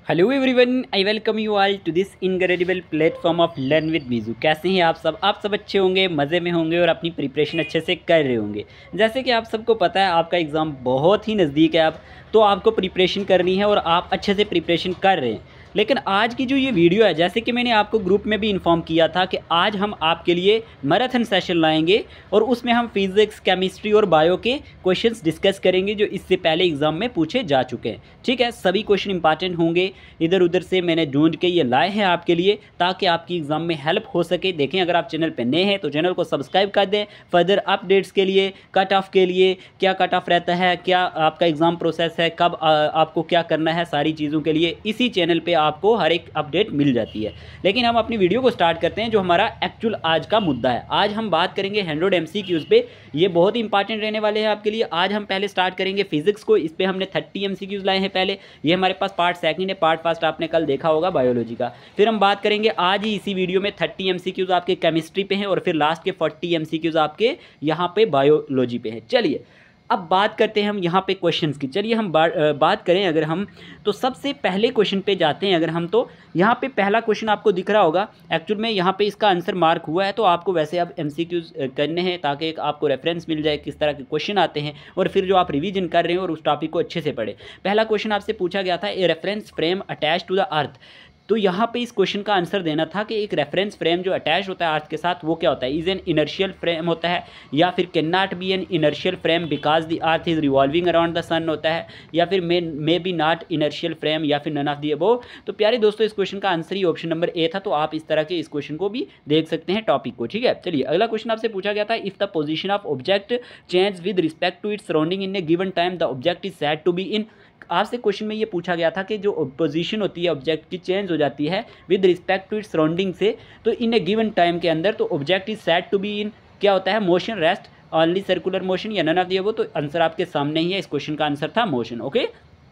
Hello everyone, I welcome you all to this incredible platform of learn with Meeju. कैसे हैं आप सब अच्छे होंगे, मज़े में होंगे और अपनी प्रिपरेशन अच्छे से कर रहे होंगे। जैसे कि आप सबको पता है आपका एग्ज़ाम बहुत ही नज़दीक है अब, तो आपको प्रिपरेशन करनी है और आप अच्छे से प्रिपरेशन कर रहे हैं। लेकिन आज की जो ये वीडियो है, जैसे कि मैंने आपको ग्रुप में भी इन्फॉर्म किया था कि आज हम आपके लिए मैराथन सेशन लाएंगे और उसमें हम फिज़िक्स, केमिस्ट्री और बायो के क्वेश्चंस डिस्कस करेंगे जो इससे पहले एग्ज़ाम में पूछे जा चुके हैं। ठीक है, सभी क्वेश्चन इंपॉर्टेंट होंगे, इधर उधर से मैंने ढूंढ के ये लाए हैं आपके लिए ताकि आपकी एग्ज़ाम में हेल्प हो सके। देखें, अगर आप चैनल पर नए हैं तो चैनल को सब्सक्राइब कर दें फर्दर अपडेट्स के लिए, कट ऑफ के लिए, क्या कट ऑफ रहता है, क्या आपका एग्ज़ाम प्रोसेस है, कब आपको क्या करना है, सारी चीज़ों के लिए इसी चैनल पर आपको हर एक अपडेट मिल जाती है। लेकिन हम अपनी वीडियो को स्टार्ट करते हैं जो हमारा एक्चुअल आज का मुद्दा है। आज हम बात करेंगे 100 MCQs पे, ये बहुत ही इंपॉर्टेंट रहने वाले हैं आपके लिए। आज हम पहले स्टार्ट करेंगे फिजिक्स को, इस पे हमने 30 MCQs लाए हैं पहले। ये हमारे पास पार्ट सेकंड है, पार्ट फर्स्ट आपने कल देखा होगा बायोलॉजी का। फिर हम बात करेंगे आज ही इसी वीडियो में 30 MCQs आपके केमिस्ट्री पे हैं और फिर लास्ट के 40 MCQs आपके यहाँ पे बायोलॉजी पे हैं। चलिए अब बात करते हैं हम यहाँ पे क्वेश्चंस की। चलिए हम बात करें अगर हम, तो सबसे पहले क्वेश्चन पे जाते हैं अगर हम, तो यहाँ पे पहला क्वेश्चन आपको दिख रहा होगा। एक्चुअल में यहाँ पे इसका आंसर मार्क हुआ है, तो आपको वैसे अब MCQs करने हैं ताकि एक आपको रेफरेंस मिल जाए किस तरह के क्वेश्चन आते हैं और फिर जो आप रिवीजन कर रहे हैं और उस टॉपिक को अच्छे से पढ़े। पहला क्वेश्चन आपसे पूछा गया था, a reference frame attach to the earth. तो यहाँ पे इस क्वेश्चन का आंसर देना था कि एक रेफरेंस फ्रेम जो अटैच होता है अर्थ के साथ वो क्या होता है। इज एन इनर्शियल फ्रेम होता है, या फिर can not be an inertial frame because the earth is revolving around the sun होता है, या फिर may be not inertial frame, या फिर नन ऑफ दी अबोव। तो प्यारे दोस्तों, इस क्वेश्चन का आंसर ही ऑप्शन नंबर ए था। तो आप इस तरह के इस क्वेश्चन को भी देख सकते हैं टॉपिक को। ठीक है, चलिए अगला क्वेश्चन आपसे पूछा गया था, if the position of object change with respect to its surrounding in a given time the object is said to be in. आपसे क्वेश्चन में ये पूछा गया था कि जो पोजीशन होती है ऑब्जेक्ट की चेंज हो जाती है with respect to its surrounding से, तो इन ए गिवन टाइम के अंदर, तो object is said to be in क्या होता है, motion, rest, only circular motion या नन ऑफ द अबव। तो आंसर आपके सामने ही है, इस क्वेश्चन का आंसर था मोशन। ओके,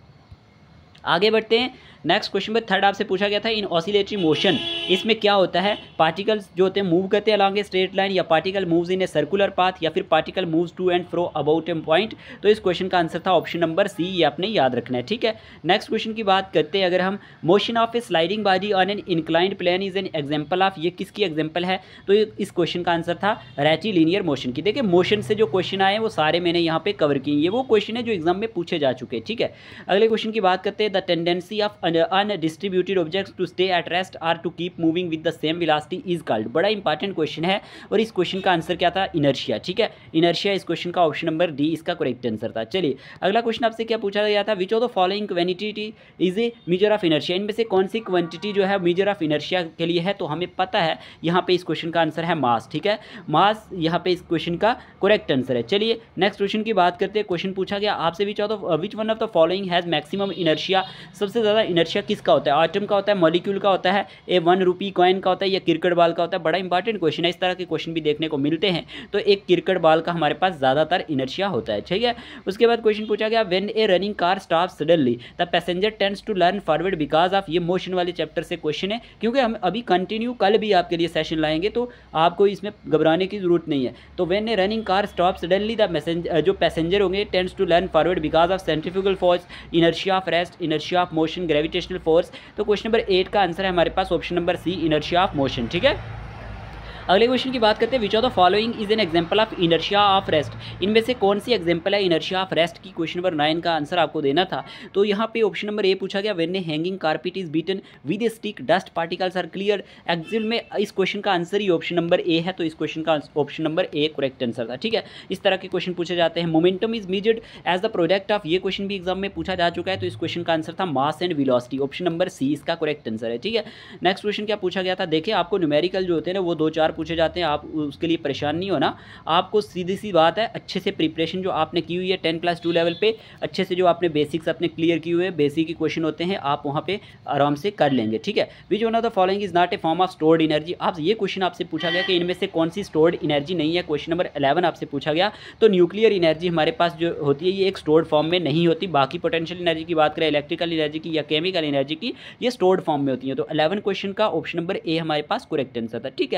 आगे बढ़ते हैं। नेक्स्ट क्वेश्चन में थर्ड आपसे पूछा गया था, इन ऑसिलेटरी मोशन, इसमें क्या होता है, पार्टिकल्स जो होते हैं मूव करते हैं अलॉन्ग ए स्ट्रेट लाइन, या particle moves in a circular path, या फिर particle moves to and fro about a point. तो इस क्वेश्चन का आंसर था ऑप्शन नंबर सी, ये आपने याद रखना है। ठीक है, नेक्स्ट क्वेश्चन की बात करते हैं अगर हम, motion of a sliding body on an inclined plane is an example of, ये किसकी एग्जाम्पल है। तो इस क्वेश्चन का आंसर था रेक्टिलिनियर मोशन की। देखिए, मोशन से जो क्वेश्चन आए वो सारे मैंने यहाँ पे कवर किए, ये वो क्वेश्चन है जो एग्जाम में पूछे जा चुके हैं। ठीक है, अगले क्वेश्चन की बात करते हैं, the tendency of undistributed objects to stay at rest or to keep moving with the same velocity is called. बड़ा इंपॉर्टेंट क्वेश्चन है और इस क्वेश्चन का आंसर क्या था, इनर्शिया। ठीक है, इनर्शिया इस क्वेश्चन का ऑप्शन नंबर डी इसका करेक्ट आंसर था। चलिए अगला क्वेश्चन आपसे क्या पूछा गया था, which of the following quantity is a measure of inertia, इनमें से कौन सी क्वांटिटी जो है मेजर ऑफ इनर्शिया के लिए है। तो हमें पता है यहाँ पे इस क्वेश्चन का आंसर है मास। ठीक है, मास यहाँ पे इस क्वेश्चन का करेक्ट आंसर है। चलिए नेक्स्ट क्वेश्चन की बात करते हैं। क्वेश्चन पूछा गया आपसे, which one of the following has maximum inertia, सबसे ज़्यादा इनर्शिया किसका होता है, आटम का होता है, मॉलिक्यूल का होता है, ए 1 रुपी कॉइन का होता है, या क्रिकेट बॉल का होता है। बड़ा इंपॉर्टेंट क्वेश्चन है, इस तरह के क्वेश्चन भी देखने को मिलते हैं। तो एक क्रिकेट बॉल का हमारे पास ज़्यादातर इनर्शिया होता है। ठीक है, उसके बाद क्वेश्चन पूछा गया, when a running car stop suddenly the passenger tends to learn forward because of, ये मोशन वाले चैप्टर से क्वेश्चन है, क्योंकि हम अभी कंटिन्यू कल भी आपके लिए सेशन लाएंगे तो आपको इसमें घबराने की जरूरत नहीं है। तो when a running car stop suddenly the जो पैसेंजर होंगे tends to learn forward because of centrifugal force, inertia of rest, inertia of motion, gravitational force. तो क्वेश्चन नंबर 8 का आंसर है हमारे पास option number C, inertia of motion. ठीक है, अगले क्वेश्चन की बात करते हैं, which of the following is an example of inertia of rest, इनमें से कौन सी एग्जांपल है इनर्शिया ऑफ रेस्ट की। क्वेश्चन नंबर 9 का आंसर आपको देना था। तो यहाँ पे ऑप्शन नंबर ए पूछा गया, when a hanging carpet is beaten with a stick dust particles are clear. Actual में इस क्वेश्चन का आंसर ही ऑप्शन नंबर ए है, तो इस क्वेश्चन का option number A correct answer था। ठीक है, इस तरह के क्वेश्चन पूछे जाते हैं। Momentum is measured as the product of, ये क्वेश्चन भी एग्जाम में पूछा जा चुका है, तो इस क्वेश्चन का आंसर था mass and velocity, option number C इसका करेक्ट आंसर है। ठीक है, नेक्स्ट क्वेश्चन क्या पूछा गया था, देखिए आपको न्यूमेरिकल जो होते हैं ना वो 2-4 पूछे जाते हैं, आप उसके लिए परेशान नहीं होना। आपको सीधी सी बात है, अच्छे से प्रिपरेशन जो आपने की हुई है 10+2 लेवल पे, अच्छे से जो आपने बेसिक्स अपने क्लियर किए हुए बेसिक के क्वेश्चन होते हैं, आप वहाँ पे आराम से कर लेंगे। ठीक है, which one of the following is not a form of stored energy. आप ये क्वेश्चन आपसे पूछा गया कि इनमें से कौन सी स्टोर्ड एनर्जी नहीं है। क्वेश्चन नंबर 11 आपसे पूछा गया, तो न्यूक्लियर एनर्जी हमारे पास जो होती है ये एक स्टोर्ड फॉर्म में नहीं होती। बाकी पोटेंशियल एनर्जी की बात करें, इलेक्ट्रिकल एनर्जी की या केमिकल एनर्जी की, ये स्टोर्ड फॉर्म में होती है। तो 11 क्वेश्चन का ऑप्शन नंबर ए हमारे पास करेक्ट आंसर था। ठीक है, फिर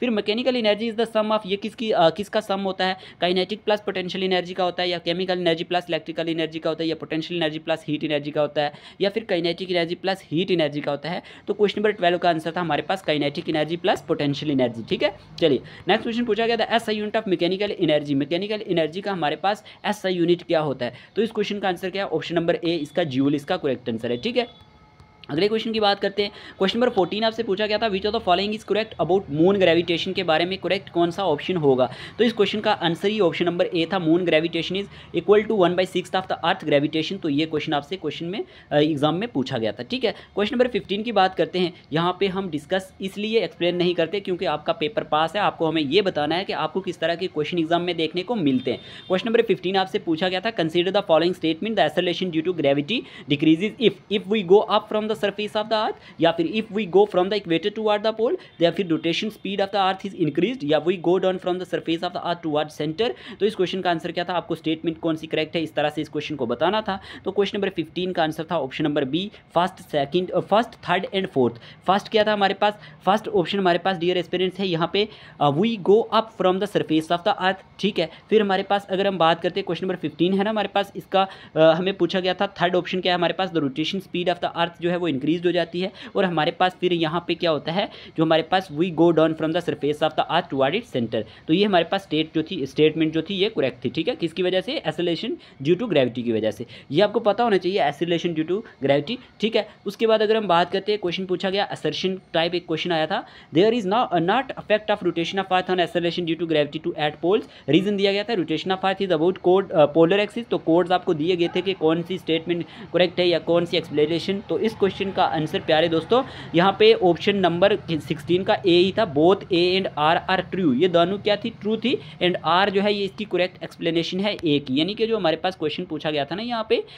फिर mechanical energy is the sum of, ये किसका सम होता है, काइनेटिक प्लस पोटेंशियल एनर्जी का होता है, या chemical energy plus electrical energy का होता है, या potential energy plus heat energy का होता है, या फिर kinetic energy plus heat energy का होता है। तो क्वेश्चन नंबर 12 का आंसर था हमारे पास kinetic energy plus potential energy. ठीक है, चलिए नेक्स्ट क्वेश्चन पूछा गया था SI unit of mechanical energy, mechanical energy का हमारे पास एसआई यूनिट क्या होता है। तो इस क्वेश्चन का आंसर क्या है, ऑप्शन नंबर ए इसका जूल इसका करेक्ट आंसर है। ठीक है, अगले क्वेश्चन की बात करते हैं। क्वेश्चन नंबर 14 आपसे पूछा गया था which of the following is correct about moon gravitation के बारे में करेक्ट कौन सा ऑप्शन होगा। तो इस क्वेश्चन का आंसर ही ऑप्शन नंबर ए था, moon gravitation is equal to 1/6 of the earth gravitation. तो ये क्वेश्चन आपसे क्वेश्चन में एग्जाम में पूछा गया था। ठीक है, क्वेश्चन नंबर 15 की बात करते हैं। यहाँ पे हम डिस्कस इसलिए एक्सप्लेन नहीं करते क्योंकि आपका पेपर पास है, आपको हमें ये बताना है कि आपको किस तरह के क्वेश्चन एग्जाम में देखने को मिलते हैं। क्वेश्चन नंबर 15 आपसे पूछा गया था consider the following statement, the acceleration due to gravity decreases if we go up from the surface of the earth, या फिर if we go from the equator toward the pole, या फिर rotation speed of the earth is increased, या we go down from the surface of the earth toward centre. तो इस question का answer क्या था, आपको स्टेटमेंट कौन सी करेक्ट है इस तरह से इस क्वेश्चन को बताना था। तो क्वेश्चन नंबर 15 का आंसर था option number B, first second first third and fourth. First क्या था हमारे पास, फर्स्ट ऑप्शन हमारे पास डियर एस्पिरेंट्स है यहाँ पे we go up from the surface of the earth. ठीक है, फिर हमारे पास अगर हम बात करते हैं क्वेश्चन नंबर 15 है ना हमारे पास, इसका हमें पूछा गया था थर्ड ऑप्शन क्या है हमारे पास, the rotation speed of the earth जो है वो इंक्रीज हो जाती है, और हमारे पास फिर यहाँ पे क्या होता है जो हमारे पास we go down from the surface of the earth toward its centre. तो ये हमारे पास स्टेटमेंट जो थी ये करेक्ट थी। ठीक है, किसकी वजह से, एक्सेलरेशन ड्यू टू ग्रेविटी की वजह से। ये आपको पता होना चाहिए, एक्सेलरेशन ड्यू टू ग्रेविटी। ठीक है, उसके बाद अगर हम बात करते हैं, क्वेश्चन पूछा गया असर्शन टाइप एक क्वेश्चन आया था, there is not affect of rotation of earth on acceleration due to gravity to at poles. Reason दिया गया था rotation of earth is about code polar axis. तो कोड्स आपको दिए गए थे कि कौन सी स्टेटमेंट करेक्ट है या कौन सी एक्सप्लेनेशन। तो इस क्वेश्चन का आंसर प्यारे दोस्तों यहाँ पे ऑप्शन नंबर 16 का ए ही था, both A and R are true. ये दोनों क्या थी, ट्रू थी, एंड आर जो है ये इसकी करेक्ट एक्सप्लेनेशन है ए की। यानी कि जो हमारे पास क्वेश्चन पूछा गया था ना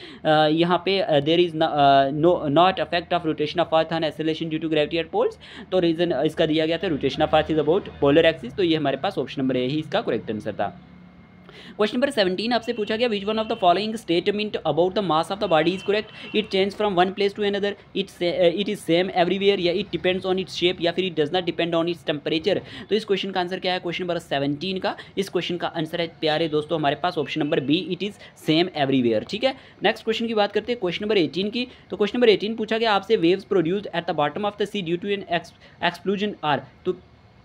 यहाँ पे there is not affect of rotation of earth on acceleration due to gravity at poles. तो रीजन इसका दिया गया था rotation of earth is about polar axis. तो ये हमारे पास ऑप्शन नंबर ए ही इसका करेक्ट आंसर था। क्वेश्चन नंबर 17 आपसे पूछा गया which one of the following statement about the mass of the body is correct, it change from one place to another, it is same everywhere, या it depends on its shape, या फिर it does not depend on its temperature. तो इस question का answer क्या है, question number 17 का इस क्वेश्चन का आंसर है प्यारे दोस्तों हमारे पास option number B, it is same everywhere. ठीक है, नेक्स्ट क्वेश्चन की बात करते हैं क्वेश्चन नंबर 18 की। तो क्वेश्चन नंबर 18 पूछा गया आपसे waves produced at the bottom of the sea due to an explosion are. तो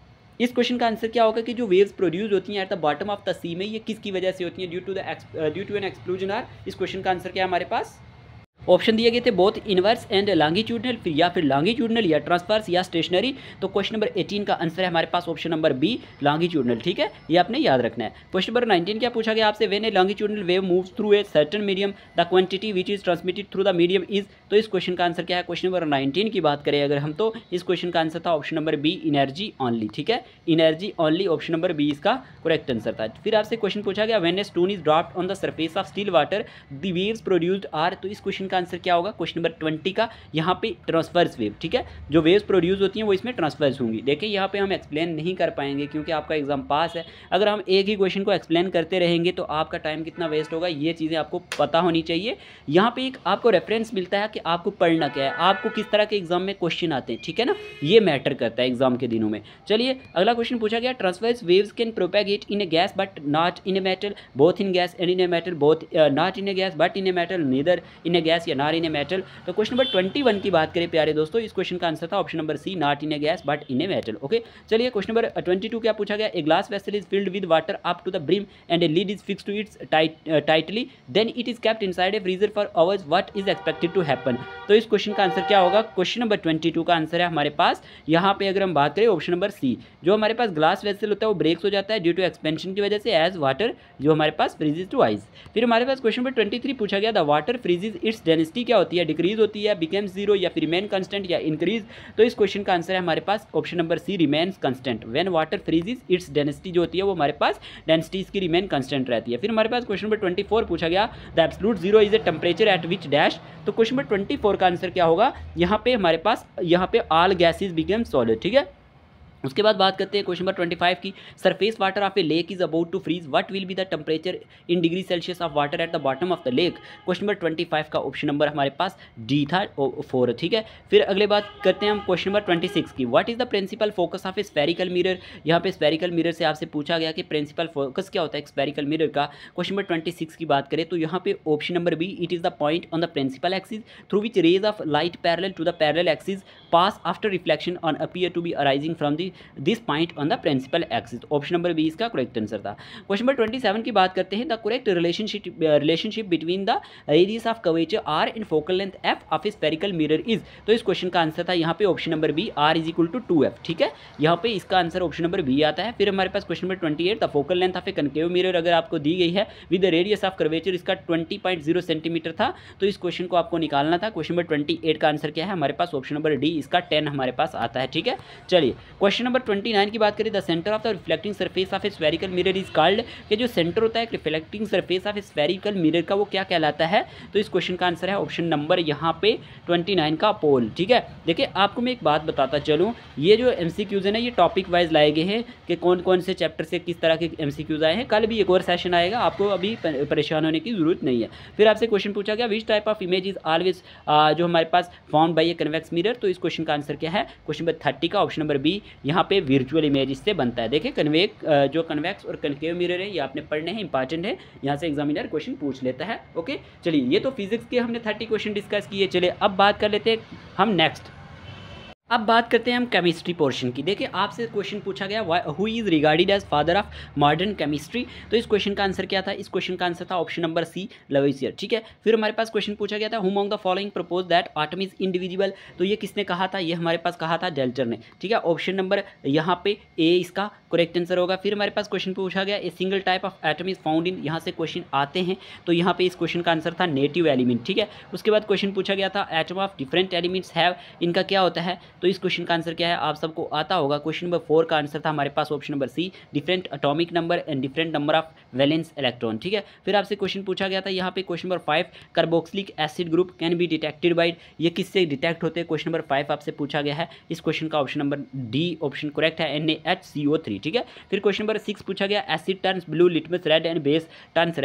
इस क्वेश्चन का आंसर क्या होगा कि जो वेव्स प्रोड्यूस होती हैं at the bottom of the sea में, ये किसकी वजह से होती हैं, due to an explosion are. इस क्वेश्चन का आंसर क्या है हमारे पास, ऑप्शन दिए गए थे बोथ इनवर्स एंड लॉन्गिट्यूडनल, या फिर लॉन्गिट्यूडनल या ट्रांसवर्स या स्टेशनरी। तो क्वेश्चन नंबर 18 का आंसर है हमारे पास ऑप्शन नंबर बी, लॉन्गिट्यूडनल। ठीक है, ये आपने याद रखना है। क्वेश्चन नंबर 19 क्या पूछा गया आपसे, when a longitudinal wave moves through a certain medium the quantity which is transmitted through the medium is. तो इस क्वेश्चन का आंसर क्या है, क्वेश्चन नंबर 19 की बात करें अगर हम, तो इस क्वेश्चन का आंसर था option number B, energy only. ठीक है, energy only, option number B इसका करेक्ट आंसर था। फिर आपसे क्वेश्चन पूछा गया when a stone is dropped on the surface of still water the waves produced are. तो इस क्वेश्चन का आंसर क्या होगा, क्वेश्चन नंबर 20 का यहाँ पे ट्रांसवर्स वेव। ठीक है, जो वेव्स प्रोड्यूस होती हैं वो इसमें ट्रांसवर्स होंगी। देखिए यहाँ पे हम एक्सप्लेन नहीं कर पाएंगे क्योंकि आपका एग्जाम पास है। अगर हम एक ही क्वेश्चन को एक्सप्लेन करते रहेंगे तो आपका टाइम कितना वेस्ट होगा, ये चीज़ें आपको पता होनी चाहिए। यहाँ पे एक आपको रेफरेंस मिलता है कि आपको पढ़ना क्या है, आपको किस तरह के एग्जाम में क्वेश्चन आते हैं। ठीक है ना, ये मैटर करता है एग्जाम के दिनों में। चलिए अगला क्वेश्चन पूछा गया, transverse waves can propagate in a gas but not in a metal, both in gas and in a metal, both not in a gas but in a metal, neither in a gas या not in a metal. तो question number 21 की बात करें प्यारे दोस्तों, इस question का answer था option number C, not in a gas but in a metal. Okay, चलिए क्वेश्चन नंबर 22 क्या पूछा गया, a glass vessel is filled with water up to the brim and a lead is fixed to its tightly, then it is kept inside a freezer for hours, what is expected to happen. तो इस question का answer क्या होगा, question number 22 का answer है हमारे पास यहाँ पे अगर हम बात करें ऑप्शन नंबर सी, जो हमारे पास ग्लास वेसल होता है वो ब्रेक्स हो जाता है ड्यू टू एक्सपेंशन की वजह से एज वाटर जो हमारे पास फ्रीजेज टू आइस। फिर हमारे पास क्वेश्चन नंबर 23 पूछा गया, the water freezes its density क्या होती है, डिक्रीज होती है, बिकम्स जीरो, या फिर रिमेन कंस्टेंट या इंक्रीज। तो इस क्वेश्चन का आंसर है हमारे पास option number C, remains constant. When water freezes its density जो होती है वो हमारे पास डेंसिटी इसकी रिमेन कंस्टेंट रहती है। फिर हमारे पास क्वेश्चन नंबर 24 पूछा गया, the absolute zero is a temperature at which dash. तो क्वेश्चन नंबर 24 का आंसर क्या होगा, यहाँ पे हमारे पास यहाँ पे ऑल गैसेज बिकम सॉलिड। ठीक है, उसके बाद बात करते हैं क्वेश्चन नंबर 25 की। Surface water of a lake is about to freeze, what will be the temperature in degree Celsius of water at the bottom of the lake. Question number 25 का option number हमारे पास D था, 4, ठीक है। फिर अगले बात करते हैं हम क्वेश्चन नंबर 26 की। What is the principal focus of a spherical mirror. यहाँ पे स्फेरिकल मिरर से आपसे पूछा गया कि प्रिंसिपल फोकस क्या होता है स्फेरिकल मिरर का। क्वेश्चन नंबर 26 की बात करें तो यहाँ पे option number B, it is the point on the principal axis through which rays of light parallel to the parallel axis pass after reflection on appear to be arising from this point on the principal axis. Option number B इसका correct answer था। Question number 27 की बात करते हैं। The correct relationship between the radius of curvature R in focal length F of a spherical mirror is. तो इस question का answer था यहाँ पे option number B, R is equal to 2f, ठीक है। यहाँ पे इसका आंसर ऑप्शन नंबर बी आता है। फिर हमारे पास question number 28, the focal length of a concave mirror अगर आपको दी गई है with the radius of curvature इसका 20.0 सेंटीमीटर था, तो इस क्वेश्चन को आपको निकालना था। क्वेश्चन नंबर 28 का आंसर क्या है हमारे पास, ऑप्शन नंबर डी इसका 10 हमारे पास आता है, ठीक है। चलिए क्वेश्चन नंबर 29 की बात करें। The centre of the reflecting surface of a spherical mirror is called, कि जो सेंटर होता है reflecting surface of a spherical mirror का वो क्या कहलाता है। तो इस क्वेश्चन का आंसर है ऑप्शन नंबर यहाँ पे 29 का पोल, ठीक है। देखिए आपको मैं एक बात बताता चलूँ, ये जो MCQs है ना ये टॉपिक वाइज लाए गए हैं कि कौन कौन से चैप्टर से किस तरह के MCQs आए हैं। कल भी एक और सेशन आएगा, आपको अभी परेशान होने की जरूरत नहीं है। फिर आपसे क्वेश्चन पूछा गया which type of image is always जो हमारे पास formed by a convex mirror. तो इस क्वेश्चन का आंसर क्या है, क्वेश्चन नंबर 30 का ऑप्शन नंबर बी यहाँ पे वर्चुअल इमेज इससे बनता है। देखिए जो कन्वेक्स और कनकेव मिरर है ये आपने पढ़ने हैं, इंपॉर्टेंट है, यहाँ से एग्जामिनर क्वेश्चन पूछ लेता है। ओके चलिए ये तो फिजिक्स के हमने 30 क्वेश्चन डिस्कस किए। चलिए अब बात कर लेते हैं हम नेक्स्ट। अब बात करते हैं हम केमिस्ट्री पोर्शन की। देखिए आपसे क्वेश्चन पूछा गया who is regarded as father of modern chemistry. तो इस क्वेश्चन का आंसर क्या था, इस क्वेश्चन का आंसर था ऑप्शन नंबर सी, लवेसियर, ठीक है। फिर हमारे पास क्वेश्चन पूछा गया था who among the following propose that atom is indivisible. तो ये किसने कहा था, ये हमारे पास कहा था डेल्टर ने, ठीक है। ऑप्शन नंबर यहाँ पे ए इसका करेक्ट आंसर होगा। फिर हमारे पास क्वेश्चन पूछा गया a single type of atom is found in, यहाँ से क्वेश्चन आते हैं तो यहाँ पे इस क्वेश्चन का आंसर था नेटिव एलिमेंट, ठीक है। उसके बाद क्वेश्चन पूछा गया था atom of different elements have, इनका क्या होता है। तो इस क्वेश्चन का आंसर क्या है आप सबको आता होगा। क्वेश्चन नंबर 4 का आंसर था हमारे पास option number C, different atomic number and different number of valence electron, ठीक है। फिर आपसे क्वेश्चन पूछा गया था यहाँ पे question number 5 carboxylic acid group can be detected by, ये किससे डिटेक्ट होते हैं। क्वेश्चन नंबर 5 आपसे पूछा गया है। इस क्वेश्चन का option number D option correct है, NaHCO3, ठीक है। फिर क्वेश्चन नंबर 6 पूछा गया acid turns blue litmus red and base turns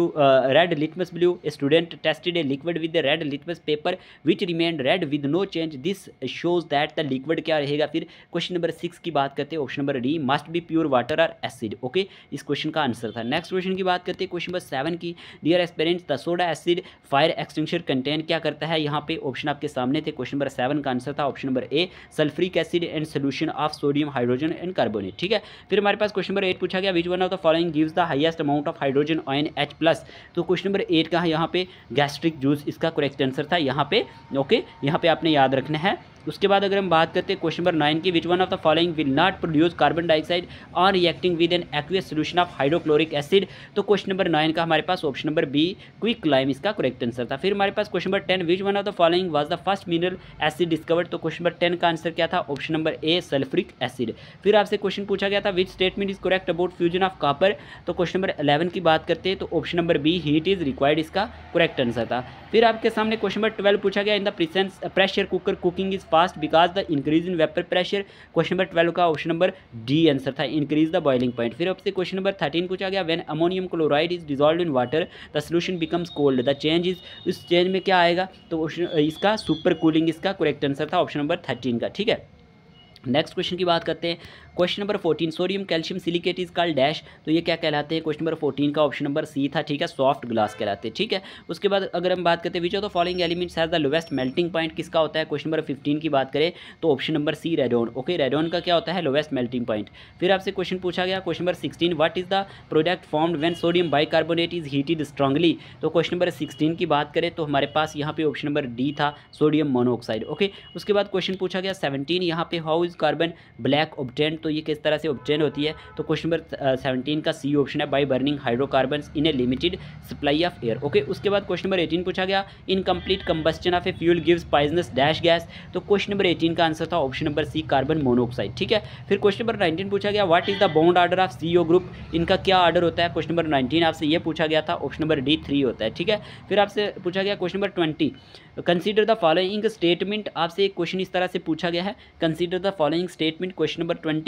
red litmus blue, student tested a liquid with the red litmus paper which remained red with no change, this shows that the liquid क्या रहेगा। फिर question number 6 की बात करते हैं, option number D must be pure water और acid, okay इस question का आंसर था। नेक्स्ट क्वेश्चन की बात करते हैं क्वेश्चन नंबर 7 की। Dear aspirants the soda acid fire extinguisher contain क्या करता है, यहाँ पे ऑप्शन आपके सामने थे। क्वेश्चन नंबर 7 का आंसर था option number A sulphuric acid and solution of sodium hydrogen and carbonate, ठीक है। फिर हमारे पास क्वेश्चन नंबर 8 पूछा गया which one of the following gives the highest amount of hydrogen ion H+। तो क्वेश्चन नंबर 8 का यहाँ पे गैस्ट्रिक जूस इसका करेक्ट आंसर था यहाँ पे, ओके यहाँ पे आपने याद रखना है। उसके बाद अगर हम बात करते हैं क्वेश्चन नंबर 9 की, which one of the following will not produce carbon dioxide on reacting with an aqueous solution of hydrochloric acid. तो क्वेश्चन नंबर 9 का हमारे पास option number B quick lime इसका करेक्ट आंसर था। फिर हमारे पास question number 10, which one of the following was the first mineral acid discovered. तो क्वेश्चन नंबर 10 का आंसर क्या था, option number A sulphuric acid. फिर आपसे क्वेश्चन पूछा गया था which statement is correct about fusion of copper. तो क्वेश्चन नंबर 11 की बात करते हैं तो option number B heat is required इसका करेक्ट आंसर था। फिर आपके सामने क्वेश्चन नंबर 12 पूछा गया in the pressure cooker cooking is fast because the increase in vapour pressure. Question number 12 का ऑप्शन नंबर डी आंसर था इंक्रीज द बॉइलिंग पॉइंट। फिर आपसे क्वेश्चन नंबर 13 पूछा गया when ammonium chloride is dissolved in water the solution becomes cold the change is, इस change में क्या आएगा। तो इसका सुपर कूलिंग इसका करेक्ट आंसर था ऑप्शन नंबर 13 का, ठीक है। नेक्स्ट क्वेश्चन की बात करते हैं question number 14, sodium calcium silicate is called dash. तो ये क्या कहलाते हैं, क्वेश्चन नंबर 14 का ऑप्शन नंबर सी था, ठीक है, सॉफ्ट ग्लास कहलाते हैं, ठीक है। उसके बाद अगर हम बात करते हैं which of the following elements has the lowest melting point, किसका होता है। क्वेश्चन नंबर 15 की बात करें तो option number C radon, okay radon का क्या होता है, लोवेस्ट मेल्टिंग पॉइंट। फिर आपसे क्वेश्चन पूछा गया question number 16, what is the product formed when sodium bicarbonate is heated strongly. तो क्वेश्चन नंबर 16 की बात करें तो हमारे पास यहाँ पे ऑप्शन नंबर डी था, सोडियम मोनोऑक्साइड, ओके। उसके बाद क्वेश्चन पूछा गया 17 यहाँ पे how is carbon black obtained. तो ये किस तरह से ऑब्टेन होती है। तो क्वेश्चन नंबर 17 का सी ऑप्शन है by burning hydrocarbons in a limited supply of air, okay. उसके बाद क्वेश्चन नंबर 18 पूछा गया incomplete combustion of a fuel gives poisonous dash gas. तो क्वेश्चन नंबर 18 का आंसर था option number C carbon monoxide, ठीक है। फिर क्वेश्चन नंबर 19 पूछा गया what is the bond order of CO group, इनका क्या ऑर्डर होता है। क्वेश्चन नंबर 19 आपसे ये पूछा गया था, ऑप्शन नंबर डी 3 होता है, ठीक है। फिर आपसे पूछा गया question number 20, consider the following statement. आपसे एक क्वेश्चन इस तरह से पूछा गया है, consider the following statement. Question number 20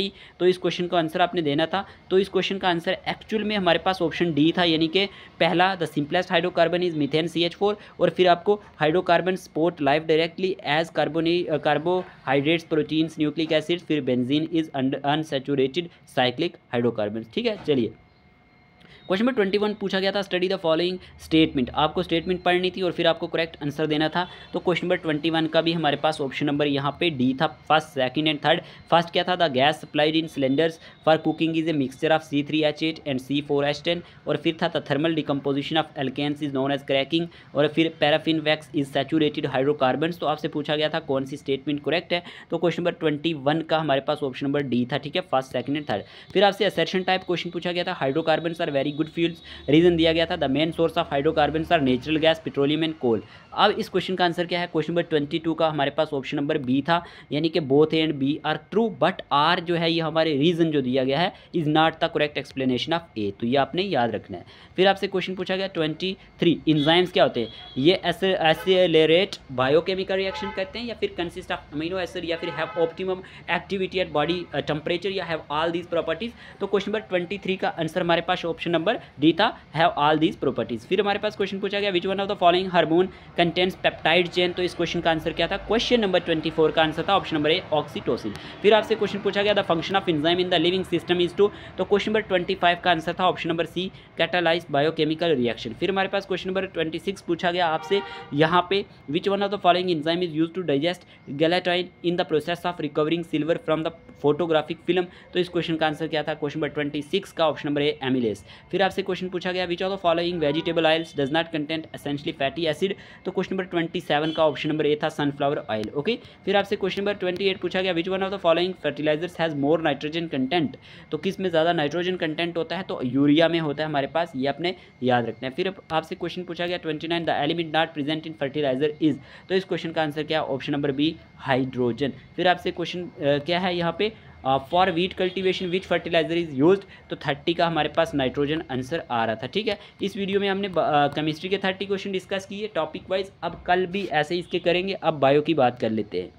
20, तो इस क्वेश्चन का आंसर आपने देना था। तो इस क्वेश्चन का आंसर एक्चुअल में हमारे पास ऑप्शन डी था, यानी कि पहला the simplest hydrocarbon is methane CH4, और फिर आपको hydrocarbon support life directly as carbohydrates proteins nucleic acid, फिर benzene is unsaturated cyclic hydrocarbon. ठीक है, चलिए क्वेश्चन नंबर 21 पूछा गया था स्टडी द फॉलोइंग स्टेटमेंट। आपको स्टेटमेंट पढ़नी थी और फिर आपको करेक्ट आंसर देना था। तो क्वेश्चन नंबर 21 का भी हमारे पास ऑप्शन नंबर यहाँ पे डी था, first second and third. First क्या था, the gas supplied in cylinders for cooking is a mixture of C3H8 and C4H10, और फिर था the thermal decomposition of alkanes is known as cracking, और फिर paraffin wax is saturated hydrocarbons. तो आपसे पूछा गया था कौन सी स्टेटमेंट करेक्ट है, तो क्वेश्चन नंबर 21 का हमारे पास ऑप्शन नंबर डी था। ठीक है, फर्स्ट सेकंड एंड थर्ड। फिर आपसे असर्शन टाइप क्वेश्चन पूछा गया था, hydrocarbons are very good fuels, reason दिया गया था the main source of hydrocarbons are natural gas, petroleum and coal. अब इस क्वेश्चन का आंसर क्या है, क्वेश्चन नंबर 22 का हमारे पास ऑप्शन नंबर बी था, यानी कि both A and B are true, but are जो है ये हमारे रीजन जो दिया गया है is not the correct explanation of A, तो ये आपने याद रखना है। फिर आपसे क्वेश्चन पूछा गया 23 इंजाइम्स क्या होते हैं, ये एसेलेरेट बायोकेमिकल रिएक्शन करते हैं, या फिर कंसिस्ट ऑफ अमीनो एसिड, या फिर have optimum activity at body temperature, या हैव ऑल दीज प्रॉपर्टीज। तो क्वेश्चन नंबर 23 का आंसर हमारे पास ऑप्शन नंबर डी था, हैव ऑल दीज प्रॉपर्टीज। फिर हमारे पास क्वेश्चन पूछा गया which one of the following hormone contains peptide chain, तो इस क्वेश्चन का आंसर क्या था, क्वेश्चन नंबर 24 का आंसर था ऑप्शन नंबर ए ऑक्सीटोसिन। फिर आपसे क्वेश्चन पूछा गया the function of enzyme in the living system is to, तो क्वेश्चन नंबर 25 का आंसर था option number C catalyse biochemical reaction. फिर हमारे पास क्वेश्चन नंबर 26 पूछा गया आपसे यहाँ पे which one of the following enzyme is used to digest gelatine in the process of recovering silver from the photographic film, तो इस क्वेश्चन का आंसर क्या था, क्वेश्चन नंबर 26 का ऑप्शन नंबर ए एमिलेस। फिर आपसे क्वेश्चन पूछा गया which of the following vegetable oils does not content essentially fatty acid, तो क्वेश्चन नंबर 27 का ऑप्शन नंबर ए था सनफ्लावर ऑयल। ओके, फिर आपसे क्वेश्चन नंबर 28 पूछा गया which one of the following fertilisers has more nitrogen content, तो किस में ज़्यादा नाइट्रोजन कंटेंट होता है, तो यूरिया में होता है हमारे पास, ये आपने याद रखना है। फिर आपसे क्वेश्चन पूछा गया 29 the element not present in fertiliser is, तो इस क्वेश्चन का आंसर क्या है, ऑप्शन नंबर बी हाइड्रोजन। फिर आपसे क्वेश्चन क्या है यहाँ पे for wheat cultivation which fertiliser is used, तो 30 का हमारे पास नाइट्रोजन आंसर आ रहा था। ठीक है, इस वीडियो में हमने केमिस्ट्री के 30 क्वेश्चन डिस्कस किए टॉपिक वाइज, अब कल भी ऐसे ही इसके करेंगे। अब बायो की बात कर लेते हैं।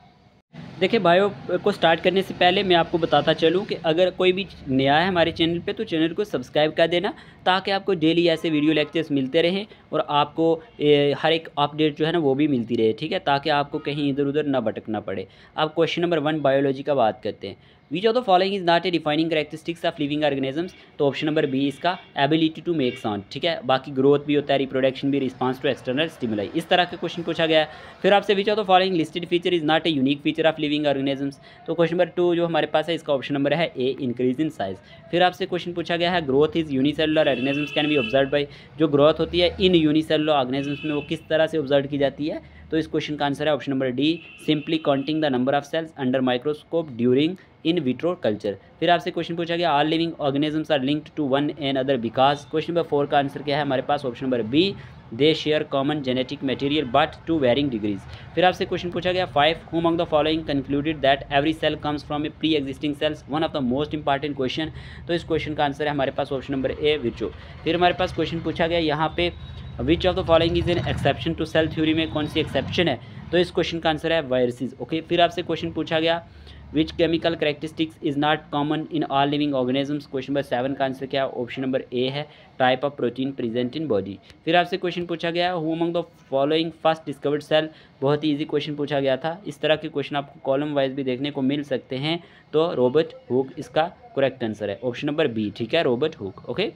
देखिए, बायो को स्टार्ट करने से पहले मैं आपको बताता चलूं कि अगर कोई भी नया है हमारे चैनल पे तो चैनल को सब्सक्राइब कर देना, ताकि आपको डेली ऐसे वीडियो लेक्चर्स मिलते रहें और आपको हर एक अपडेट जो है ना वो भी मिलती रहे। ठीक है, ताकि आपको कहीं इधर उधर ना भटकना पड़े। अब क्वेश्चन नंबर 1 बायोलॉजी का बात करते हैं। Which of the following is not a defining characteristics of living organisms, तो ऑप्शन नंबर बी इसका एबिलिटी टू मेक साउंड। ठीक है, बाकी ग्रोथ भी होता है, रिप्रोडक्शन भी, रिस्पांस टू एक्सटर्नल स्टिमुलाई, इस तरह का क्वेश्चन पूछा गया है। फिर आपसे which of the following listed feature is not a unique feature of living organisms, तो क्वेश्चन नंबर 2 जो हमारे पास है इसका ऑप्शन नंबर है ए इंक्रीज इन साइज। फिर आपसे क्वेश्चन पूछा गया है growth is unicellular organisms can be observed by, जो ग्रोथ होती है इन यूनिसेलुलर ऑर्गेनिजम्स में वो किस तरह से ऑब्जर्व की जाती है, तो इस क्वेश्चन का आंसर है option number D simply counting the number of cells under microscope during in vitro culture. फिर आपसे क्वेश्चन पूछा गया all living organisms are linked to one and other because, question number 4 का आंसर क्या है हमारे पास option number B they share common genetic material but to varying degrees. फिर आपसे क्वेश्चन पूछा गया 5 who among the following concluded that every cell comes from a pre existing cells, one of the most important question, तो इस question का answer है हमारे पास ऑप्शन नंबर ए विट्रो। फिर हमारे पास क्वेश्चन पूछा गया यहाँ पे which of the following is an exception to cell theory, में कौन सी एक्सेप्शन है, तो इस क्वेश्चन का आंसर है वायरसेस। ओके, फिर आपसे क्वेश्चन पूछा गया which chemical characteristics is not common in all living organisms, question number 7 का आंसर क्या है, ऑप्शन नंबर ए है type of protein present in body. फिर आपसे क्वेश्चन पूछा गया who among the following first discovered cell, बहुत ही ईजी क्वेश्चन पूछा गया था। इस तरह के क्वेश्चन आपको कॉलम वाइज भी देखने को मिल सकते हैं, तो रॉबर्ट हुक इसका करेक्ट आंसर है, ऑप्शन नंबर बी। ठीक है, रॉबर्ट हुक। ओके,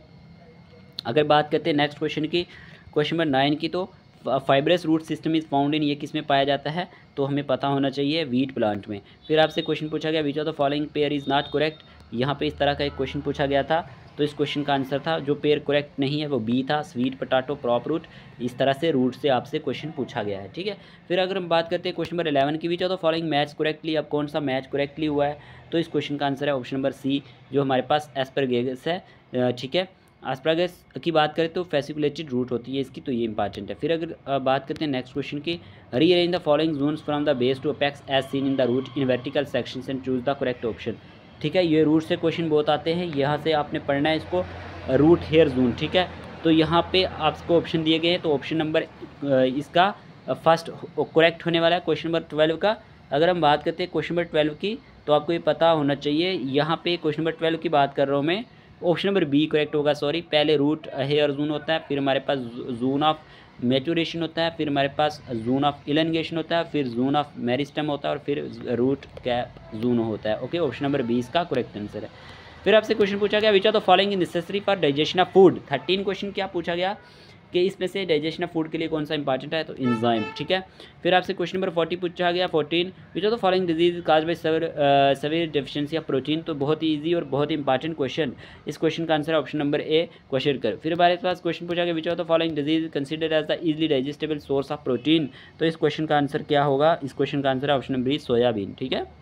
अगर बात करते हैं नेक्स्ट क्वेश्चन की, क्वेश्चन नंबर 9 की, तो fibrous root system is found in, ये किस में पाया जाता है, तो हमें पता होना चाहिए वीट प्लांट में। फिर आपसे क्वेश्चन पूछा गया which of the following pair is not correct, यहाँ पे इस तरह का एक क्वेश्चन पूछा गया था, तो इस क्वेश्चन का आंसर था जो पेयर करेक्ट नहीं है वो बी था, स्वीट पोटैटो क्रॉप रूट। इस तरह से रूट से आपसे क्वेश्चन पूछा गया है। ठीक है, फिर अगर हम बात करते हैं क्वेश्चन नंबर 11 की, which of the following match correctly, अब कौन सा मैच करेक्टली हुआ है, तो इस क्वेश्चन का आंसर है ऑप्शन नंबर सी जो हमारे पास एस्परगेस है। ठीक है, एस्परागस की बात करें तो फेसिकुलेटेड रूट होती है इसकी, तो ये इंपॉर्टेंट है। फिर अगर बात करते हैं नेक्स्ट क्वेश्चन की, rearrange the following zones from the base to apex as seen in the root in vertical sections and choose the correct option. ठीक है, ये रूट से क्वेश्चन बहुत आते हैं, यहाँ से आपने पढ़ना है इसको रूट हेयर जोन। ठीक है, तो यहाँ पे आपको ऑप्शन दिए गए हैं, तो ऑप्शन नंबर इसका फर्स्ट करेक्ट होने वाला है क्वेश्चन नंबर 12 का। अगर हम बात करते हैं क्वेश्चन नंबर 12 की, तो आपको ये पता होना चाहिए। यहाँ पे क्वेश्चन नंबर 12 की बात कर रहा हूँ मैं, ऑप्शन नंबर बी करेक्ट होगा, सॉरी। पहले रूट हेयर जून होता है, फिर हमारे पास जून ऑफ मैचुरेशन होता है, फिर हमारे पास जून ऑफ इलेंगेशन होता है, फिर जून ऑफ मेरिस्टम होता है और फिर रूट कैप जून होता है। ओके, ऑप्शन नंबर 20 का करेक्ट आंसर है। फिर आपसे क्वेश्चन पूछा गया which are the following necessary for digestion of food. 13 question क्या पूछा गया कि इसमें से डाइजेशन ऑफ फूड के लिए कौन सा इंपॉर्टेंट है, तो एंजाइम, ठीक है। फिर आपसे क्वेश्चन नंबर 40 पूछा गया 14 which are the following disease cause by severe deficiency of protein. तो बहुत ही ईजी और बहुत ही इंपॉर्टेंट क्वेश्चन। इस क्वेश्चन का आंसर है option number A kwashiorkor. फिर हमारे पास क्वेश्चन पूछा गया which are the following disease considered as the easily digestible source of protein. तो इस क्वेश्चन का आंसर क्या होगा, इस क्वेश्चन का आंसर है ऑप्शन नंबर बी सोयाबीन, ठीक है।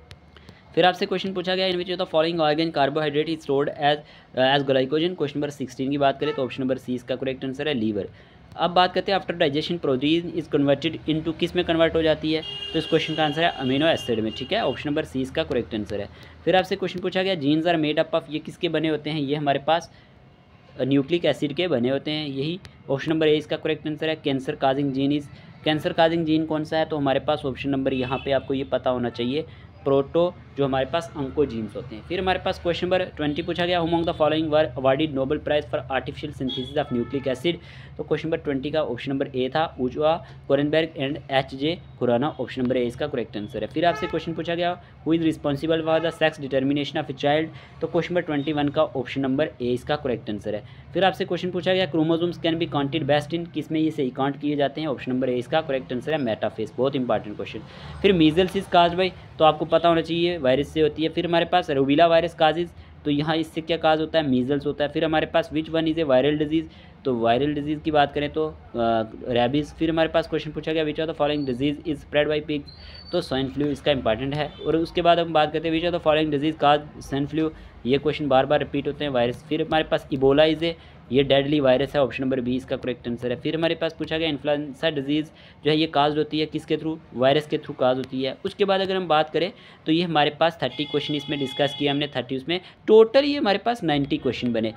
फिर आपसे क्वेश्चन पूछा गया in which of the following organ carbohydrate is stored as glycogen. Question number 16 की बात करें तो ऑप्शन नंबर सी इसका करेक्ट आंसर है लीवर। अब बात करते हैं after digestion protein is converted into, किस में कन्वर्ट हो जाती है, तो इस क्वेश्चन का आंसर है अमीनो एसिड में, ठीक है। ऑप्शन नंबर सी इसका करेक्ट आंसर है। फिर आपसे क्वेश्चन पूछा गया genes are made up of, ये किसके बने होते हैं, ये हमारे पास न्यूक्लिक एसिड के बने होते हैं, यही। ऑप्शन नंबर ए इसका करेक्ट आंसर है। Cancer causing gene is, cancer causing gene कौन सा है, तो हमारे पास ऑप्शन नंबर यहाँ पे आपको ये पता होना चाहिए, प्रोटो, जो हमारे पास ऑन्कोजीन्स होते हैं। फिर हमारे पास क्वेश्चन नंबर 20 पूछा गया among the following were awarded Nobel prize for artificial synthesis of nucleic acid. तो क्वेश्चन नंबर 20 का ऑप्शन नंबर ए था उजवा Kornberg and H J. Khorana. Option number A इसका करेक्ट आंसर है। फिर आपसे क्वेश्चन पूछा गया who is responsible for the sex determination of a child. तो क्वेश्चन नंबर 21 का ऑप्शन नंबर ए इसका करेक्ट आंसर है। फिर आपसे क्वेश्चन पूछा गया chromosomes can be counted best in, किसमें ये सही काउंट किए जाते हैं। ऑप्शन नंबर ए इसका करेक्ट आंसर है मेटाफेस, बहुत इंपॉर्टेंट क्वेश्चन। फिर मीजल्स इज काज्ड बाय, तो आपको पता होना चाहिए वायरस से होती है। फिर हमारे पास रूबेला वायरस काजिज, तो यहाँ इससे क्या काज होता है, मीजल्स होता है। फिर हमारे पास which one is a viral disease, तो वायरल डिजीज़ की बात करें तो रैबिस। फिर हमारे पास क्वेश्चन पूछा गया which are the following disease is spread by pigs, तो स्वाइन फ्लू इसका इंपॉर्टेंट है। और उसके बाद हम बात करते हैं which are the following disease cause swine flu, ये क्वेश्चन बार बार रिपीट होते हैं वायरस। फिर हमारे पास इबोला इज ए, ये डेडली वायरस है, ऑप्शन नंबर बी इसका करेक्ट आंसर है। फिर हमारे पास पूछा गया इन्फ्लुएंजा डिजीज़ जो है ये काज होती है किसके थ्रू, वायरस के थ्रू काज होती है। उसके बाद अगर हम बात करें तो ये हमारे पास 30 क्वेश्चन इसमें डिस्कस किया हमने, 30 उसमें टोटल ये हमारे पास 90 क्वेश्चन बने,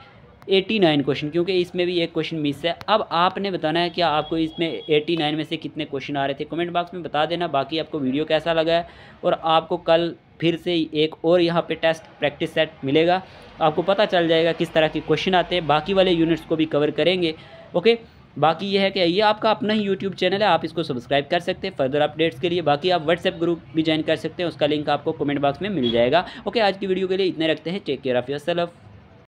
89 क्वेश्चन, क्योंकि इसमें भी एक क्वेश्चन मिस है। अब आपने बताना है कि आपको इसमें 89 में से कितने क्वेश्चन आ रहे थे, कमेंट बॉक्स में बता देना। बाकी आपको वीडियो कैसा लगा है, और आपको कल फिर से एक और यहाँ पे टेस्ट प्रैक्टिस सेट मिलेगा, आपको पता चल जाएगा किस तरह के क्वेश्चन आते हैं। बाकी वाले यूनिट्स को भी कवर करेंगे, ओके। बाकी ये है कि ये आपका अपना ही यूट्यूब चैनल है, आप इसको सब्सक्राइब कर सकते हैं फर्दर अपडेट्स के लिए। बाकी आप व्हाट्सएप ग्रुप भी ज्वाइन कर सकते हैं, उसका लिंक आपको कमेंट बॉक्स में मिल जाएगा। ओके, आज की वीडियो के लिए इतने रखते हैं। Take care of yourself.